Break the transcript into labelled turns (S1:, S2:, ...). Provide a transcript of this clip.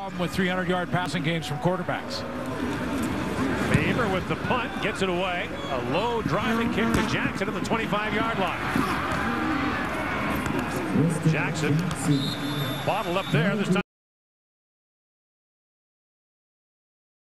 S1: problem with 300-yard passing games from quarterbacks.
S2: Faber with the punt, gets it away. A low driving kick to Jackson at the 25-yard line. Jackson bottled up there this time.